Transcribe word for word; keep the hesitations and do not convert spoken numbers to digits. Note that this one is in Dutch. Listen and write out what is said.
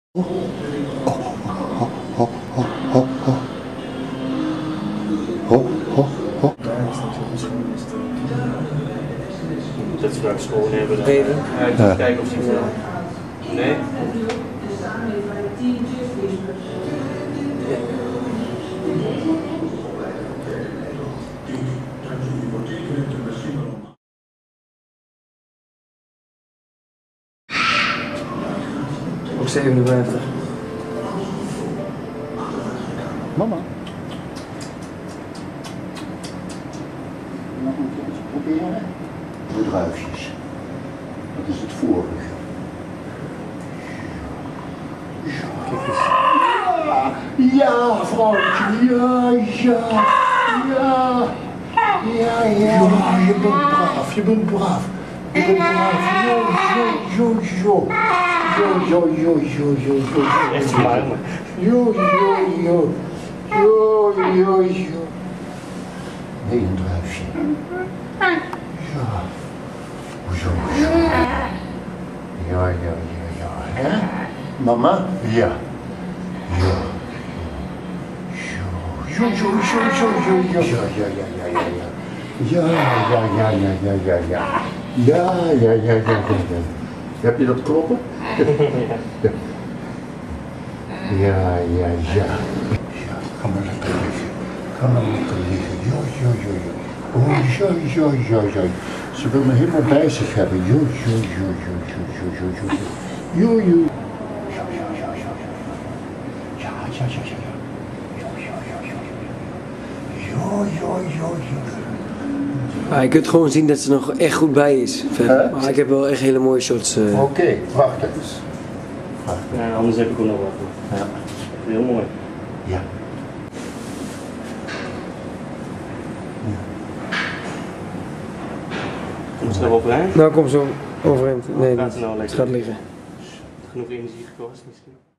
Oh, oh, oh, oh, oh, oh. Oh, oh, oh. Dat ze daar schoon hebben. Even. Uh, ja. Kijken of ze het nee? Ook zevenenvijftig. Mama. Nog een keertje proberen. De druifjes. Dat is het vorige. Ja, ja, vrouwtje, ja, ja, ja, ja, ja, je bent braaf, je bent braaf, je bent braaf, jo, jo, jo, jo, jo, jo, jo, jo, jo, Echt waar, man. Jo, jo, jo, jo, jo, jo. Nee, een druifje. Ja, zo, zo. Ja, ja, ja, ja, hè? Mama? Ja. Ja. Jo, jo, jo, jo, jo, jo. Ja, ja, ja, ja, ja, ja. Ja, ja, ja, ja, ja, ja, ja. Ja, ja, ja, ja, ja, ja. Heb je dat kloppen? Ja. Ja, ja, ja. Ja, ga maar lekker liggen. Ga maar lekker liggen. Jo, jo, jo, jo. Oh, jo, jo, jo, jo. Ze wil me helemaal bij zich hebben. Jo, jo, jo, jo, jo, jo, jo, jo. Jo, jo. Jo, jo, jo, jo, jo. Ja, ja, ja, ja, ja. Jo, jo, jo, jo, jo. Jo, jo, jo, jo. Maar je kunt gewoon zien dat ze nog echt goed bij is. Huh? Maar ik heb wel echt hele mooie shots. Uh... Oké, okay, wacht even. Wacht. Ja, anders heb ik ook nog wat. Ja. Heel mooi. Ja. Komt ze erop heen? Nou, kom zo overeind. Nee, gaat niet. Nou Het gaat liggen. Genoeg energie gekost misschien.